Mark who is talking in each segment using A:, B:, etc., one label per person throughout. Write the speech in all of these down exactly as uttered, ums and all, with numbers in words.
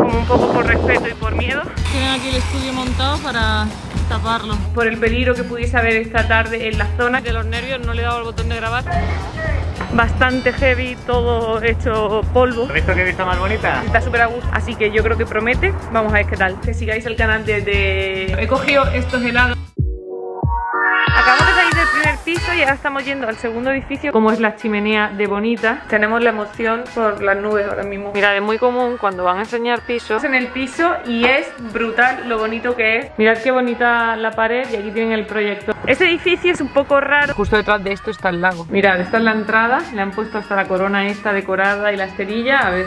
A: como un poco por respeto y por miedo. Tienen aquí el estudio montado para taparlo, por el peligro que pudiese haber esta tarde en la zona. De los nervios no le he dado el botón de grabar. Bastante heavy, todo hecho polvo.
B: ¿Has visto que vista más bonita?
A: Está súper a gusto, así que yo creo que promete. Vamos a ver qué tal. Que sigáis el canal desde... He cogido estos helados. Acabamos de salir del primer piso y ahora estamos yendo al segundo edificio, como es la chimenea de Bonita. Tenemos la emoción por las nubes ahora mismo. Mirad, es muy común cuando van a enseñar pisos en el piso y es brutal lo bonito que es. Mirad qué bonita la pared y aquí tienen el proyector. Este edificio es un poco raro. Justo detrás de esto está el lago. Mirad, esta es la entrada. Le han puesto hasta la corona esta decorada y la esterilla. A ver.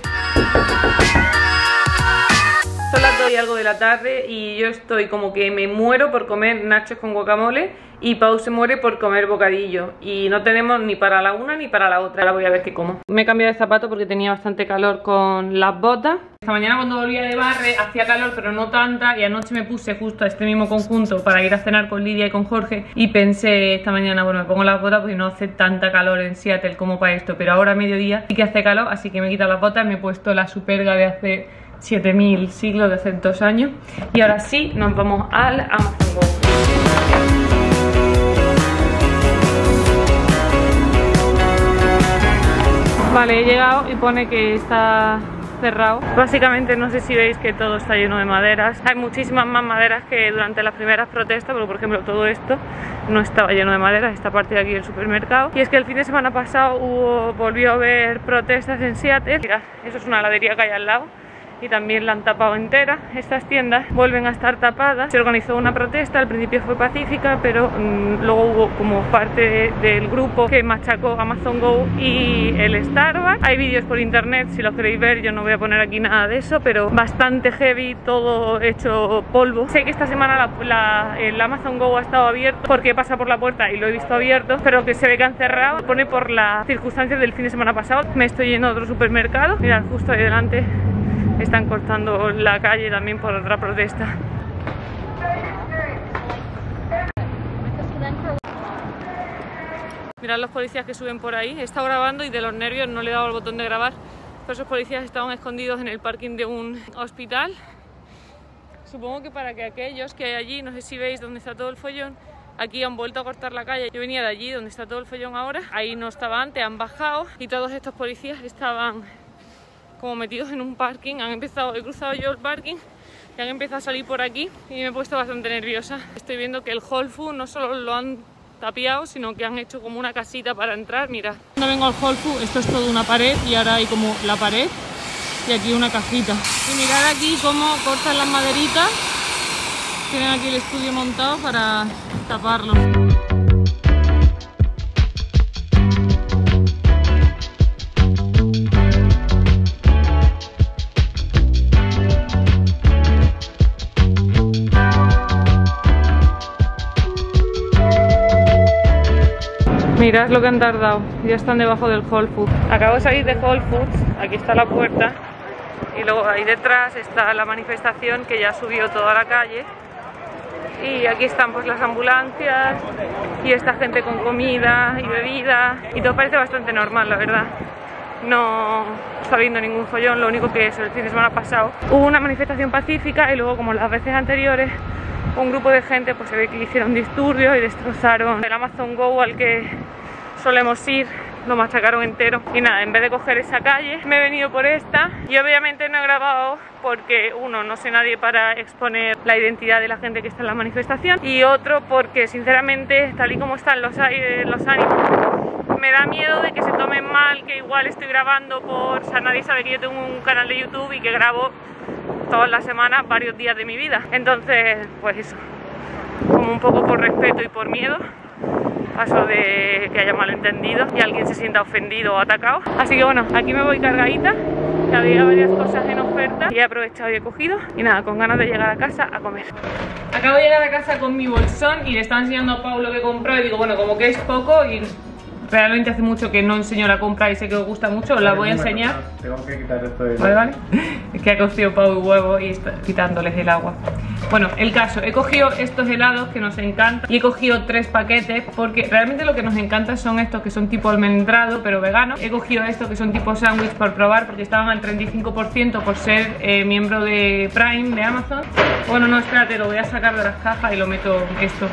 A: Son las dos y algo de la tarde y yo estoy como que me muero por comer nachos con guacamole y Pau se muere por comer bocadillo y no tenemos ni para la una ni para la otra. Ahora voy a ver qué como. Me he cambiado de zapato porque tenía bastante calor con las botas. Esta mañana cuando volvía de barre hacía calor pero no tanta y anoche me puse justo a este mismo conjunto para ir a cenar con Lidia y con Jorge y pensé esta mañana, bueno, me pongo las botas porque no hace tanta calor en Seattle como para esto, pero ahora a mediodía sí que hace calor, así que me he quitado las botas, me he puesto la Superga de hace siete mil siglos, de hace dos años y ahora sí nos vamos al Amazon Go. Vale, he llegado y pone que está cerrado. Básicamente no sé si veis que todo está lleno de maderas. Hay muchísimas más maderas que durante las primeras protestas, pero por ejemplo todo esto no estaba lleno de maderas, esta parte de aquí del supermercado. Y es que el fin de semana pasado hubo, volvió a haber protestas en Seattle. Mirad, eso es una heladería que hay al lado y también la han tapado entera. Estas tiendas vuelven a estar tapadas. Se organizó una protesta, al principio fue pacífica, pero mmm, luego hubo como parte de, del grupo que machacó Amazon Go y el Starbucks. Hay vídeos por internet si los queréis ver, yo no voy a poner aquí nada de eso, pero bastante heavy, todo hecho polvo. Sé que esta semana la, la, el Amazon Go ha estado abierto porque pasa por la puerta y lo he visto abierto, pero que se ve que han cerrado. Pone por las circunstancias del fin de semana pasado. Me estoy yendo a otro supermercado. Mirad, justo ahí delante están cortando la calle también por otra protesta. Mirad los policías que suben por ahí. He estado grabando y de los nervios no le he dado el botón de grabar. Pero esos policías estaban escondidos en el parking de un hospital. Supongo que para que aquellos que hay allí, no sé si veis dónde está todo el follón, aquí han vuelto a cortar la calle. Yo venía de allí donde está todo el follón ahora. Ahí no estaba antes, han bajado y todos estos policías estaban como metidos en un parking. Han empezado, he cruzado yo el parking y han empezado a salir por aquí y me he puesto bastante nerviosa. Estoy viendo que el Whole Foods no solo lo han tapiado, sino que han hecho como una casita para entrar. Mira, cuando vengo al Whole Foods esto es todo una pared y ahora hay como la pared y aquí una cajita. Y mirad aquí cómo cortan las maderitas. Tienen aquí el estudio montado para taparlo. Mirad lo que han tardado, ya están debajo del Whole Foods. Acabo de salir de Whole Foods, aquí está la puerta y luego ahí detrás está la manifestación que ya subió toda la calle y aquí están pues las ambulancias y esta gente con comida y bebida y todo parece bastante normal, la verdad. No está habiendo ningún follón, lo único que es el fin de semana pasado hubo una manifestación pacífica y luego, como las veces anteriores, un grupo de gente pues se ve que hicieron disturbios y destrozaron el Amazon Go al que solemos ir, lo machacaron entero. Y nada, en vez de coger esa calle me he venido por esta y obviamente no he grabado porque uno, no soy nadie para exponer la identidad de la gente que está en la manifestación y otro porque sinceramente tal y como están los, los ánimos me da miedo de que se tomen mal, que igual estoy grabando por... O sea, nadie sabe que yo tengo un canal de YouTube y que grabo todas las semanas varios días de mi vida. Entonces, pues eso, como un poco por respeto y por miedo, paso de que haya malentendido y alguien se sienta ofendido o atacado. Así que bueno, aquí me voy cargadita, que había varias cosas en oferta y he aprovechado y he cogido. Y nada, con ganas de llegar a casa a comer. Acabo de llegar a casa con mi bolsón y le estaba enseñando a Pau lo que he comprado y digo, bueno, como que es poco y realmente hace mucho que no enseño la compra y sé que os gusta mucho, os la voy a enseñar.
B: Tengo que quitar esto de...
A: Vale, vale. Es que ha cocido pavo y huevo y está quitándoles el agua. Bueno, el caso, he cogido estos helados que nos encantan y he cogido tres paquetes porque realmente lo que nos encanta son estos que son tipo almendrado pero vegano. He cogido estos que son tipo sándwich por probar porque estaban al treinta y cinco por ciento por ser eh, miembro de Prime de Amazon. Bueno, no, espérate, lo voy a sacar de las cajas y lo meto esto.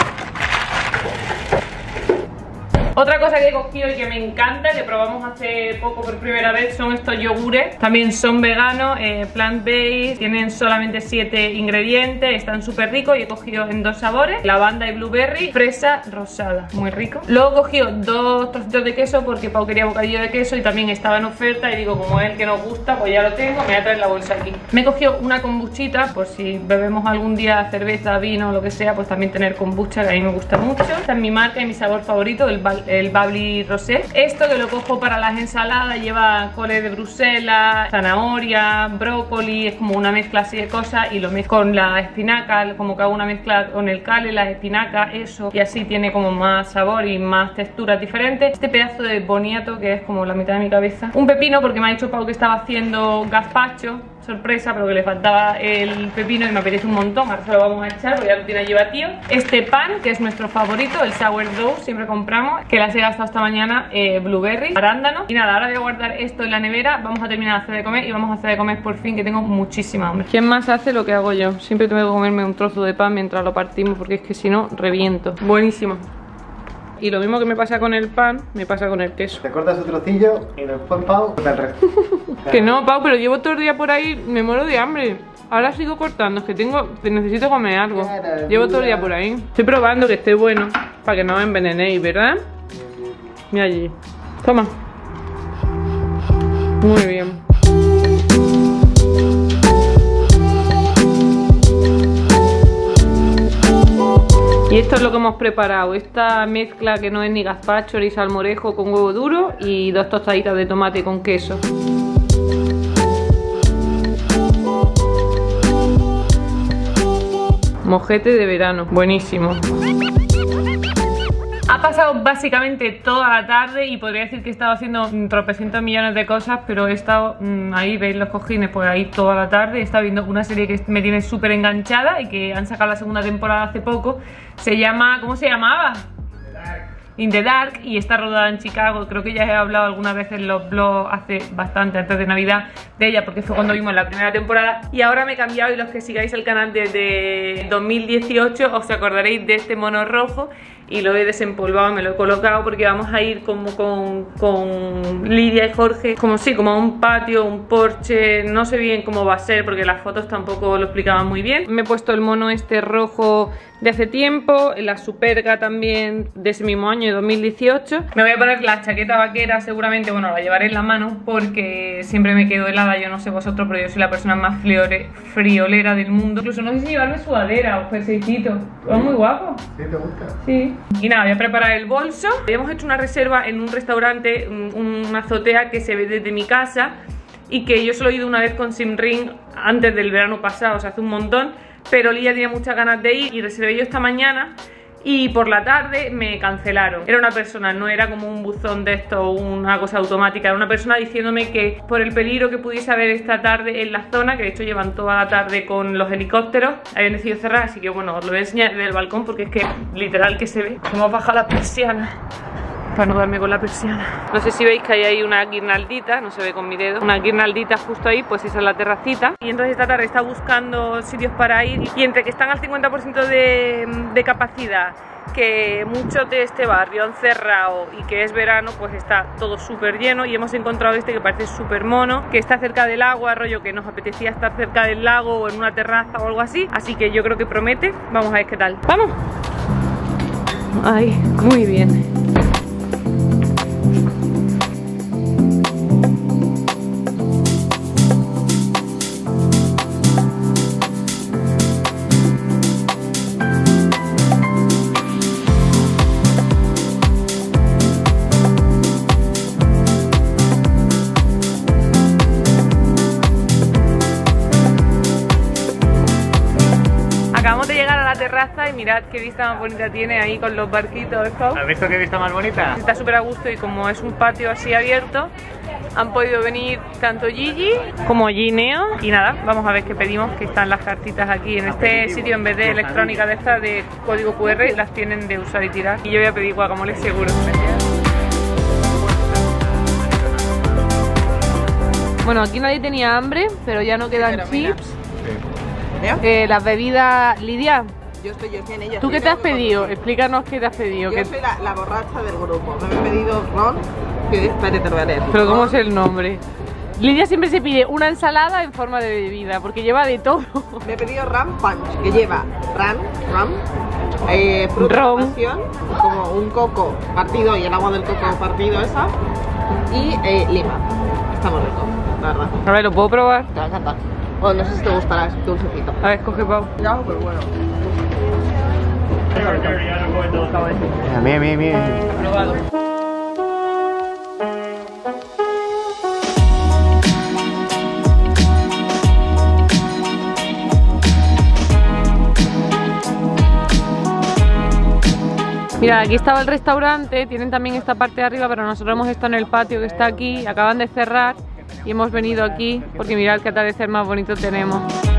A: Otra cosa que he cogido y que me encanta, que probamos hace poco por primera vez, son estos yogures. También son veganos, eh, plant-based, tienen solamente siete ingredientes, están súper ricos y he cogido en dos sabores, lavanda y blueberry, fresa rosada, muy rico. Luego he cogido dos trocitos de queso porque Pau quería bocadillo de queso y también estaba en oferta y digo, como es el que nos gusta, pues ya lo tengo, me voy a traer la bolsa aquí. Me he cogido una kombuchita, por si bebemos algún día cerveza, vino, lo que sea, pues también tener kombucha, que a mí me gusta mucho. Esta es mi marca y mi sabor favorito, el el Bubbly Rosé. Esto que lo cojo para las ensaladas, lleva cole de Bruselas, zanahoria, brócoli, es como una mezcla así de cosas y lo mezclo con la espinaca, como que hago una mezcla con el cale, las espinacas, eso, y así tiene como más sabor y más texturas diferentes. Este pedazo de boniato que es como la mitad de mi cabeza. Un pepino porque me ha dicho Pau que estaba haciendo gazpacho, sorpresa, pero que le faltaba el pepino y me apetece un montón. Ahora se lo vamos a echar porque ya lo tiene allí batido. Este pan, que es nuestro favorito, el sourdough, siempre compramos, que las he gastado esta mañana, eh, blueberry, arándano. Y nada, ahora voy a guardar esto en la nevera, vamos a terminar de hacer de comer y vamos a hacer de comer por fin, que tengo muchísima hambre. ¿Quién más hace lo que hago yo? Siempre tengo que comerme un trozo de pan mientras lo partimos porque es que si no, reviento. Buenísimo. Y lo mismo que me pasa con el pan, me pasa con el queso.
B: Te cortas un trocillo y después Pau corta el resto.
A: Que no, Pau, pero llevo todo el día por ahí, me muero de hambre. Ahora sigo cortando, es que tengo, necesito comer algo. Claro, llevo todo el día por ahí. Estoy probando que esté bueno, para que no me envenenéis, ¿verdad? Mira allí. Toma. Muy bien. Y esto es lo que hemos preparado, esta mezcla que no es ni gazpacho ni salmorejo con huevo duro y dos tostaditas de tomate con queso. Mojete de verano, buenísimo. Ha pasado básicamente toda la tarde y podría decir que he estado haciendo tropecientos millones de cosas, pero he estado mmm, ahí, veis los cojines, pues ahí toda la tarde. He estado viendo una serie que me tiene súper enganchada y que han sacado la segunda temporada hace poco. Se llama, ¿cómo se llamaba? In the Dark, y está rodada en Chicago. Creo que ya he hablado algunas veces en los blogs hace bastante antes de Navidad de ella, porque fue cuando vimos la primera temporada. Y ahora me he cambiado, y los que sigáis el canal desde dos mil dieciocho os acordaréis de este mono rojo. Y lo he desempolvado, me lo he colocado porque vamos a ir como con, con Lidia y Jorge, como sí, como a un patio, un porche, no sé bien cómo va a ser porque las fotos tampoco lo explicaban muy bien. Me he puesto el mono este rojo de hace tiempo, la Superga también de ese mismo año, de dos mil dieciocho. Me voy a poner la chaqueta vaquera seguramente, bueno, la llevaré en la mano porque siempre me quedo helada, yo no sé vosotros, pero yo soy la persona más friore, friolera del mundo. Incluso no sé si llevarme sudadera o jerseycito, es muy guapo.
B: ¿Sí te gusta?
A: Sí. Y nada, voy a preparar el bolso. Habíamos hecho una reserva en un restaurante, un, una azotea que se ve desde mi casa y que yo solo he ido una vez con Simring antes del verano pasado, o sea, hace un montón, pero Lidia tenía muchas ganas de ir y reservé yo esta mañana y por la tarde me cancelaron. Era una persona, no era como un buzón de esto, una cosa automática, era una persona diciéndome que por el peligro que pudiese haber esta tarde en la zona, que de hecho llevan toda la tarde con los helicópteros, habían decidido cerrar, así que bueno, os lo voy a enseñar desde el balcón porque es que literal que se ve. Hemos bajado la persiana para no darme con la persiana. No sé si veis que hay ahí una guirnaldita, no se ve con mi dedo, una guirnaldita justo ahí, pues esa es la terracita. Y entonces esta tarde está buscando sitios para ir y entre que están al cincuenta por ciento de, de capacidad, que muchos de este barrio han cerrado y que es verano, pues está todo súper lleno y hemos encontrado este que parece súper mono, que está cerca del agua, rollo que nos apetecía estar cerca del lago o en una terraza o algo así, así que yo creo que promete. Vamos a ver qué tal. ¡Vamos! Ay, muy bien. terraza y mirad qué vista más bonita tiene ahí con los barquitos. ¿Esto?
B: ¿Has visto qué vista más bonita?
A: Está súper a gusto y como es un patio así abierto, han podido venir tanto Gigi como Gineo. Y nada, vamos a ver qué pedimos, que están las cartitas aquí. En este sitio, en vez de electrónica de estas de código cu erre, las tienen de usar y tirar. Y yo voy a pedir guacamole seguro. Bueno, aquí nadie tenía hambre, pero ya no quedan
C: Pero mira.
A: chips.
C: ¿Veo?
A: Eh, las bebidas, Lidia,
C: Yo estoy, yo estoy en ella.
A: ¿tú qué
C: estoy
A: te has
C: en el
A: pedido?
C: control.
A: Explícanos qué te has pedido.
C: Yo
A: ¿Qué-
C: soy la, la borracha del grupo. Me he pedido ron. Que espérate, te lo voy a leer.
A: Pero ¿cómo es
C: Ron.
A: el nombre? Lidia siempre se pide una ensalada en forma de bebida, porque lleva de todo.
C: Me he pedido ram punch, que lleva ram, ram, eh, fruta
A: Ron.
C: de pasión, como un coco partido y el agua del coco partido esa, y eh, lima. Está muy rico, la verdad.
A: A ver, ¿lo puedo probar?
C: Te va a encantar. Bueno, no sé si te gustará, es dulcecito.
A: A ver, coge Pau.
C: Ya, pero bueno.
B: Bien, bien, bien.
A: Probado. Mira, aquí estaba el restaurante, tienen también esta parte de arriba, pero nosotros hemos estado en el patio que está aquí, acaban de cerrar y hemos venido aquí porque mirad qué atardecer más bonito tenemos.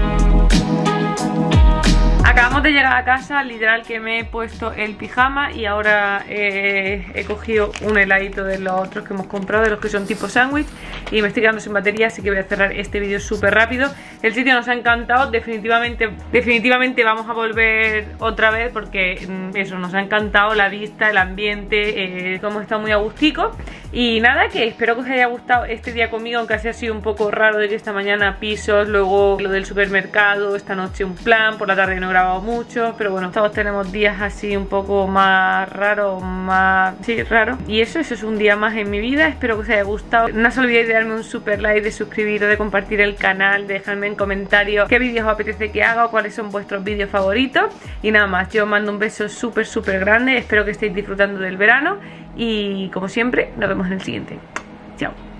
A: Acabamos de llegar a casa, literal que me he puesto el pijama y ahora eh, he cogido un heladito de los otros que hemos comprado, de los que son tipo sándwich, y me estoy quedando sin batería, así que voy a cerrar este vídeo súper rápido. El sitio nos ha encantado, definitivamente, definitivamente vamos a volver otra vez porque mm, eso, nos ha encantado la vista, el ambiente, eh, hemos estado muy a gustico. Y nada, que espero que os haya gustado este día conmigo, aunque así ha sido un poco raro de que esta mañana pisos, luego lo del supermercado, esta noche un plan, por la tarde no he grabado mucho, pero bueno, todos tenemos días así un poco más raros, más... sí, raro. Y eso, eso es un día más en mi vida, espero que os haya gustado. No os olvidéis de darme un super like, de suscribiros, de compartir el canal, de dejarme en comentarios qué vídeos os apetece que haga o cuáles son vuestros vídeos favoritos. Y nada más, yo os mando un beso súper súper grande, espero que estéis disfrutando del verano y como siempre, nos vemos en el siguiente. Chao.